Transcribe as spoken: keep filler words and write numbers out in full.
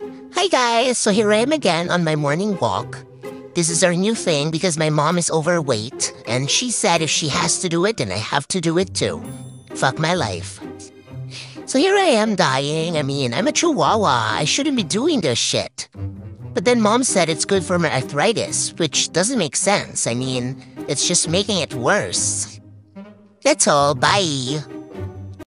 Hi guys! So here I am again on my morning walk. This is our new thing because my mom is overweight, and she said if she has to do it, then I have to do it too. Fuck my life. So here I am dying. I mean, I'm a Chihuahua. I shouldn't be doing this shit. But then mom said it's good for my arthritis, which doesn't make sense. I mean, it's just making it worse. That's all. Bye.